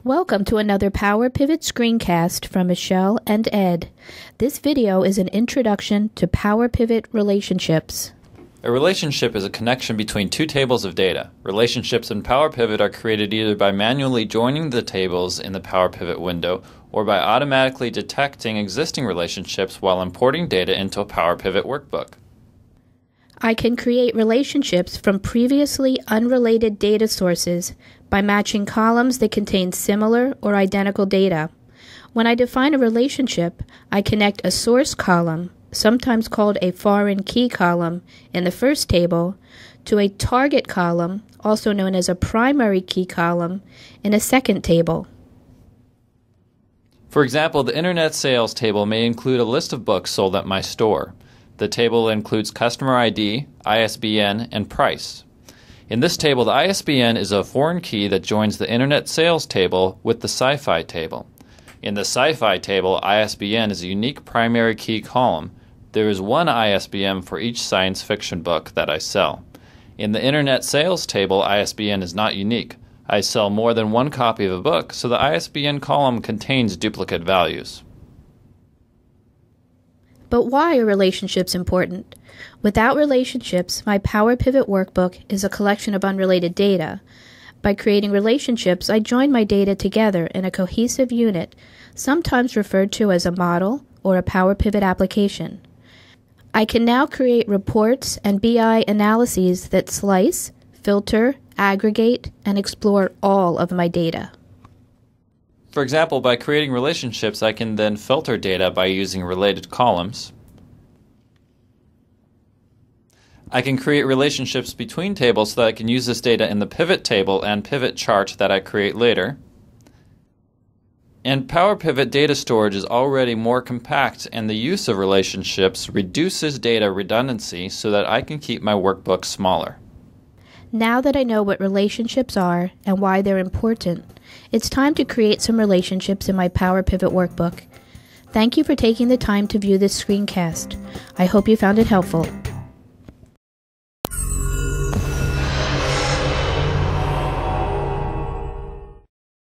Welcome to another PowerPivot screencast from Michelle and Ed. This video is an introduction to PowerPivot relationships. A relationship is a connection between two tables of data. Relationships in PowerPivot are created either by manually joining the tables in the PowerPivot window or by automatically detecting existing relationships while importing data into a PowerPivot workbook. I can create relationships from previously unrelated data sources by matching columns that contain similar or identical data. When I define a relationship, I connect a source column, sometimes called a foreign key column, in the first table, to a target column, also known as a primary key column, in a second table. For example, the Internet Sales table may include a list of books sold at my store. The table includes customer ID, ISBN, and price. In this table, the ISBN is a foreign key that joins the Internet Sales table with the Sci-Fi table. In the Sci-Fi table, ISBN is a unique primary key column. There is one ISBN for each science fiction book that I sell. In the Internet Sales table, ISBN is not unique. I sell more than one copy of a book, so the ISBN column contains duplicate values. But why are relationships important? Without relationships, my PowerPivot workbook is a collection of unrelated data. By creating relationships, I join my data together in a cohesive unit, sometimes referred to as a model or a PowerPivot application. I can now create reports and BI analyses that slice, filter, aggregate, and explore all of my data. For example, by creating relationships, I can then filter data by using related columns. I can create relationships between tables so that I can use this data in the pivot table and pivot chart that I create later. And PowerPivot data storage is already more compact, and the use of relationships reduces data redundancy so that I can keep my workbook smaller. Now that I know what relationships are and why they're important, it's time to create some relationships in my PowerPivot workbook. Thank you for taking the time to view this screencast. I hope you found it helpful.